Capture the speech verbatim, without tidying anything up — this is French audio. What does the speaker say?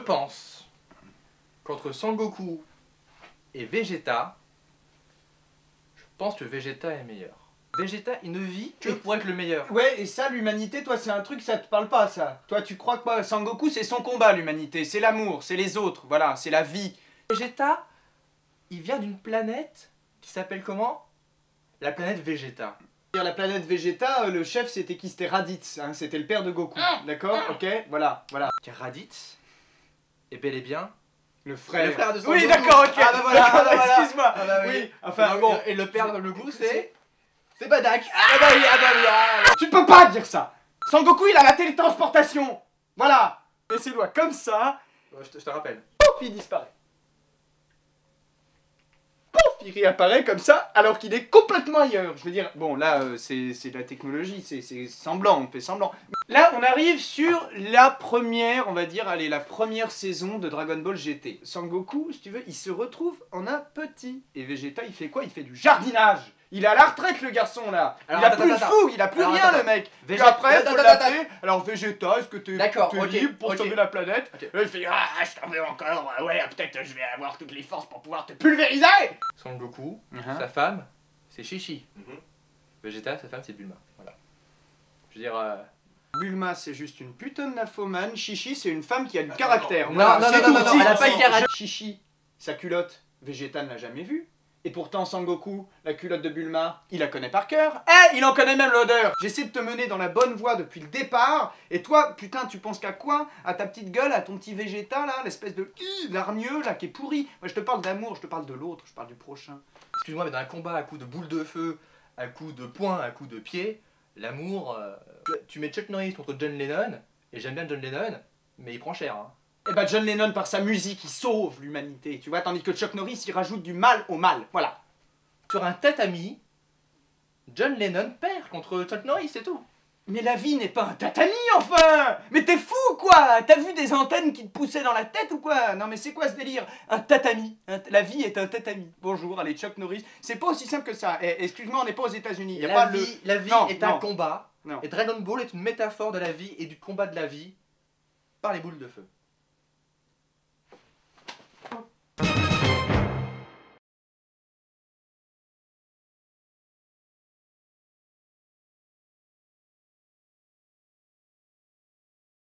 pense qu'entre Sangoku et Vegeta, je pense que Vegeta est meilleur. Vegeta, il ne vit que pour être le meilleur. Ouais, et ça, l'humanité, toi, c'est un truc, ça te parle pas, ça. Toi, tu crois que quoi, Sangoku, c'est son combat, l'humanité. C'est l'amour, c'est les autres, voilà, c'est la vie. Vegeta, il vient d'une planète qui s'appelle comment? La planète Vegeta. La planète Vegeta, euh, le chef, c'était qui? C'était Raditz, hein, c'était le père de Goku. D'accord? Ok, voilà, voilà. Car Raditz est bel et bien Le frère. le frère de Sangoku. Oui, d'accord, ok. Ah bah voilà, D'accord, ah bah voilà. excuse-moi. Ah bah oui. Oui, enfin, Et bon. bon. Et le père de Goku, c'est... C'est Badak. Ah bah oui, ah bah oui, ah, ah. Tu ne peux pas dire ça. Sangoku, il a la télétransportation. Voilà. Et ses doigts comme ça, Ouais, je, te, je te rappelle. pouf, il disparaît. Pouf, il réapparaît comme ça, alors qu'il est complètement ailleurs. Je veux dire, bon, là, euh, c'est c'est de la technologie, c'est c'est semblant, on fait semblant. Là, on arrive sur la première, on va dire, allez, la première saison de Dragon Ball G T. Sangoku, si tu veux, il se retrouve en un petit. Et Vegeta, il fait quoi? Il fait du jardinage. Il est à la retraite, le garçon, là. Alors, il a attends, plus de attends, fougue, il a plus alors, rien, attends, le mec. Puis Vegeta- après, attends, faut attends, l'appeler. Alors, Vegeta, est-ce que t'es D'accord, t'es ok, libre pour ok. sauver la planète? Ok. Là, il fait, ah, je t'en veux encore. Ouais, peut-être je vais avoir toutes les forces pour pouvoir te pulvériser. Sangoku, Uh-huh. sa femme, c'est Chichi. Mhm. Vegeta, sa femme, c'est Bulma. Voilà. Je veux dire... euh, Bulma, c'est juste une putain de nymphomane. Chichi, c'est une femme qui a du caractère. non, Voilà, non, c'est non, tout. non, non, Si, elle a si, pas de caractère. Chichi, sa culotte, Vegeta ne l'a jamais vue. Et pourtant, Sangoku, la culotte de Bulma, il la connaît par cœur. Eh, il en connaît même l'odeur. J'essaie de te mener dans la bonne voie depuis le départ. Et toi, putain, tu penses qu'à quoi? À ta petite gueule, à ton petit Vegeta, là, l'espèce de hi, larmieux, là, qui est pourri. Moi, je te parle d'amour, je te parle de l'autre, je parle du prochain. Excuse-moi, mais dans un combat à coups de boule de feu, à coups de poing, à coups de pied, l'amour... euh, tu mets Chuck Norris contre John Lennon, et j'aime bien John Lennon, mais il prend cher, hein. Et bah John Lennon, par sa musique, il sauve l'humanité, tu vois, tandis que Chuck Norris, il rajoute du mal au mal, voilà. Sur un tatami, John Lennon perd contre Chuck Norris, c'est tout. Mais la vie n'est pas un tatami, enfin! Mais t'es fou, quoi! T'as vu des antennes qui te poussaient dans la tête ou quoi? Non mais c'est quoi ce délire? Un tatami. Un- La vie est un tatami. Bonjour, allez, Chuck Norris. C'est pas aussi simple que ça. Eh, excuse-moi, on n'est pas aux États-Unis. Y a La pas vie, le... la vie Non, est un non. combat, Non. et Dragon Ball est une métaphore de la vie et du combat de la vie par les boules de feu.